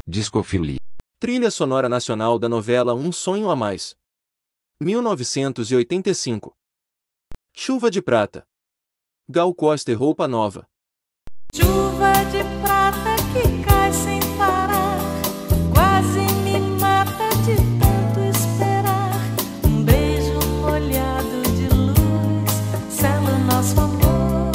Discofilia. Trilha sonora nacional da novela Um Sonho a Mais. 1985. Chuva de Prata. Gal Costa e Roupa Nova. Chuva de prata que cai sem parar, quase me mata de tanto esperar. Um beijo molhado de luz sela o nosso amor.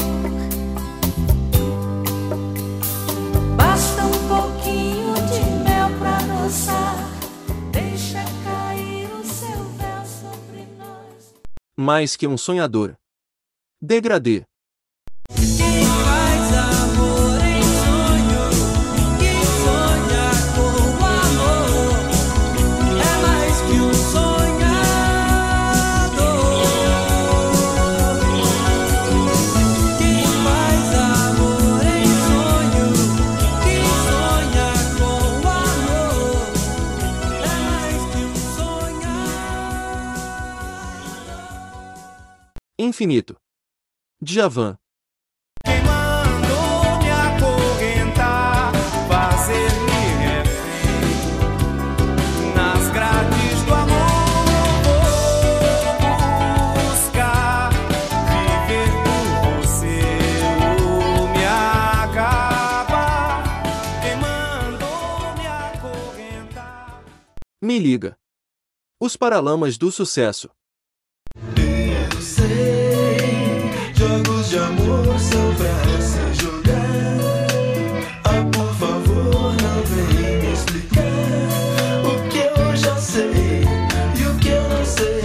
Basta um pouquinho de mel pra adoçar, deixa cair o seu véu sobre nós. Mais que um sonhador. Degradê. Quem faz amor em sonho, quem sonha com amor, é mais que um sonhador. Quem faz amor em sonho, quem sonha com amor, é mais que um sonhador. Infinito. Djavan. Quem mandou me acorrentar, fazer-me refém nas grades do amor, vou buscar viver por você ou me acabar. Quem mandou me acorrentar. Me liga. Os Paralamas do Sucesso. Eu sei, jogos de amor são pra se jogar. Ah, por favor, não vem me explicar o que eu já sei e o que eu não sei.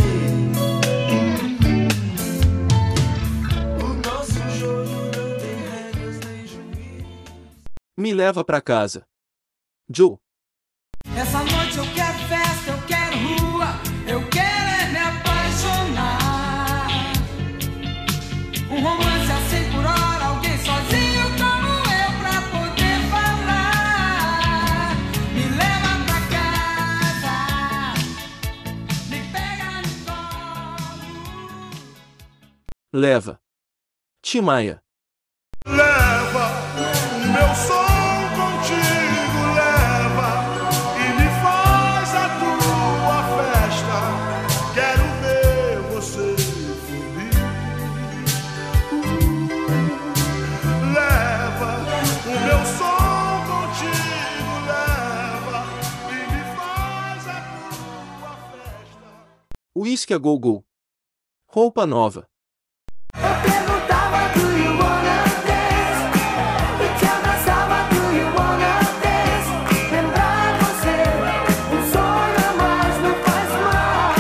O nosso jogo não tem regras nem juiz. Me leva pra casa. Joe. Essa noite eu quero festa, eu quero rua, eu quero é me apaixonar. Um romance a 100 por hora, alguém sozinho como eu pra poder falar. Me leva pra casa, me pega no colo. Leva. Tim Maia. Leva o meu som contigo, leva e me faz a tua festa. Quero ver você feliz. Leva o meu som contigo, leva e me faz a tua festa. Uísque a Go-Go. Roupa Nova. Eu perguntava, do you wanna dance? E te abraçava, do you wanna dance? Lembrar você, um sonho a mais não faz mal.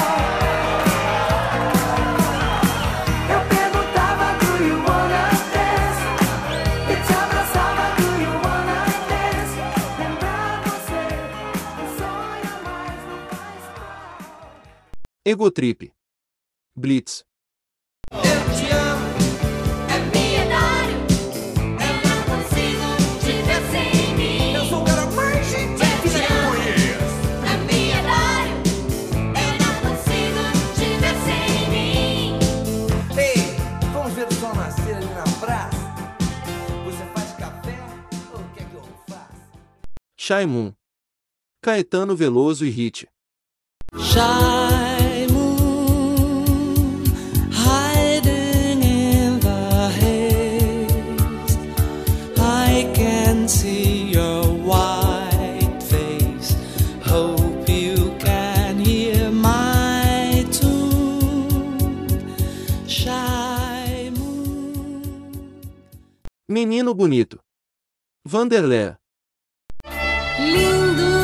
Eu perguntava, do you wanna dance? E te abraçava, do you wanna dance? Lembrar você, um sonho a mais não faz mal. Egotrip. Blitz. Eu te amo, É milionário, eu não consigo te ver sem mim. Eu sou o cara mais gentil que você conhece. É milionário, eu não consigo te ver sem mim. ei, vamos ver o sol nascer ali na praça. Você faz café ou o que é que eu faço? Shy Moon. Caetano Veloso e Hit. Shy moon, hiding in the haze. I can see your white face. Hope you can hear my tune. Shy moon. Menino Bonito. Vanderlé. Lindo,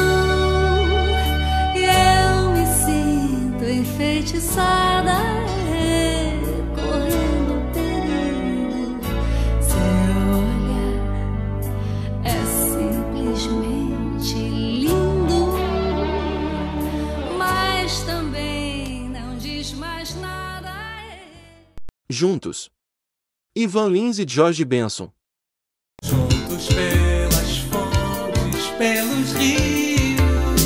eu me sinto enfeitiçada, correndo perigo. Seu olhar é simplesmente lindo, mas também não diz mais nada. Juntos. Ivan Lins e Jorge Benson. Juntos pelas fontes, pelos rios,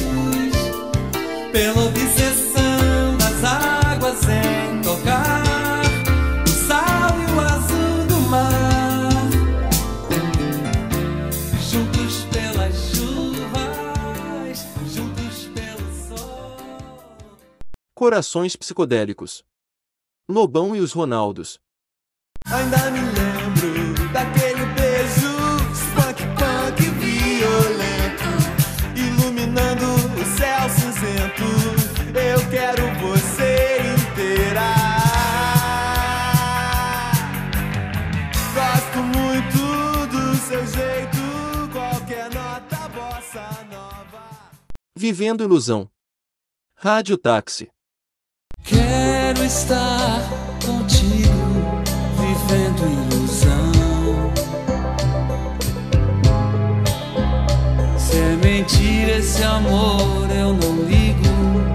pela obsessão das águas em tocar o sal e o azul do mar. Juntos pela chuva, Corações psicodélicos. Lobão e os Ronaldos. Ainda me lembro daquele beijo spunk punk violento, iluminando o céu cinzento. Eu quero você inteira. Gosto muito do seu jeito, qualquer nota bossa nova. Vivendo ilusão. Rádio táxi. Quero estar contigo, vivendo ilusão. Se é mentira esse amor, eu não ligo.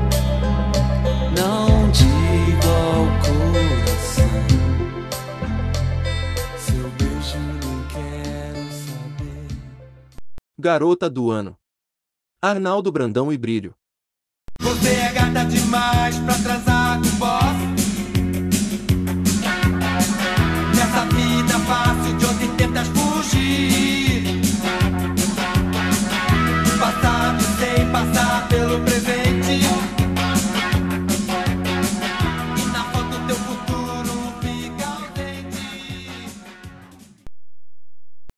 Não digo ao coração. Seu beijo não quero saber. Garota do ano. Arnaldo Brandão e Brilho. Você é gata demais pra transar com boss.